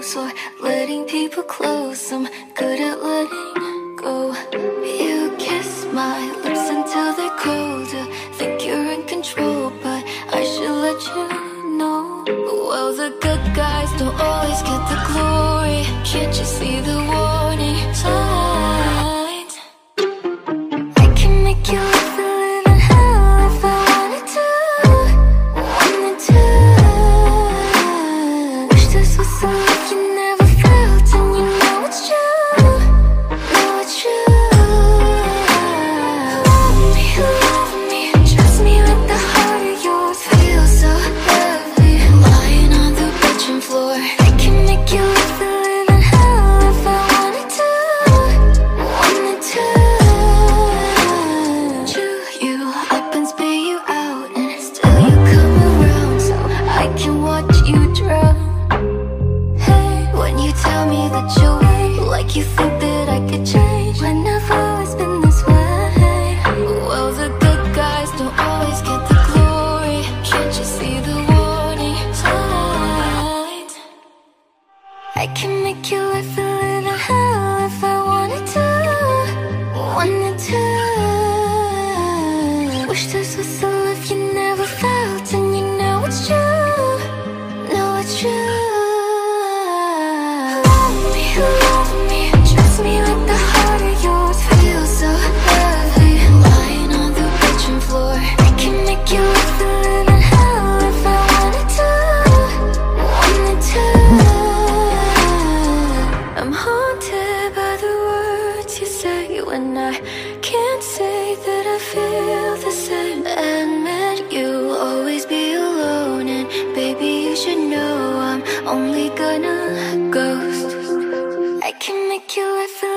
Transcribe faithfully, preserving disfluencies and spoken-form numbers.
close or letting people close. I'm good at letting go. You kiss my lips until they're colder. Think you're in control, but I should let you know. Well, the good guys don't always get the glory. Can't you see the warning signs? I can make you live a living hell if I wanted to. Wanted to. Wish this was a life you never felt, and you know it's true. Know it's true. Love me, love me, trust me with the heart of yours. Feel so lovely, lying on the bedroom floor. I can make you live a living hell if I wanted to. Wanted to. Chew you up and spit you out, and still you come around so I can watch you drown. Hey, when you tell me that you're weak, like you think that I could change, when I've always been this way. Well, the good guys don't always get the glory. Can't you see the warning signs? I can make you live a living hell if I wanted to. Wanted to. Wish this was a life you never felt, and you know it's true. Know it's true. Love me, love me, trust me with the heart of yours. Feel so lovely, lying on the bedroom floor. I can make you live a living hell if I wanted to. Wanted to. I'm haunted by the words you say when I can't say that I feel the same. Admit you'll always be alone, and baby you should know I'm only gonna ghost. I can make you live a